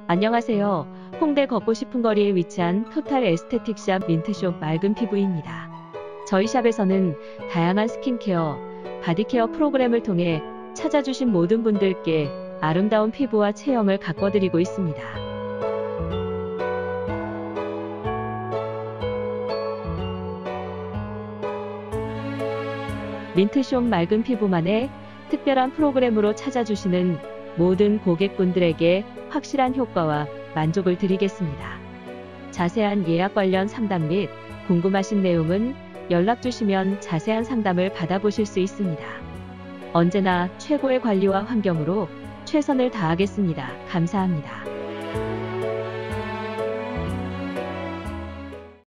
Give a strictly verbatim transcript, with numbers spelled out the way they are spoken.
안녕하세요. 홍대 걷고 싶은 거리에 위치한 토탈 에스테틱샵 민트숍 맑은 피부입니다. 저희 샵에서는 다양한 스킨케어, 바디케어 프로그램을 통해 찾아주신 모든 분들께 아름다운 피부와 체형을 가꿔드리고 있습니다. 민트숍 맑은 피부만의 특별한 프로그램으로 찾아주시는 모든 고객분들에게 확실한 효과와 만족을 드리겠습니다. 자세한 예약 관련 상담 및 궁금하신 내용은 연락 주시면 자세한 상담을 받아보실 수 있습니다. 언제나 최고의 관리와 환경으로 최선을 다하겠습니다. 감사합니다.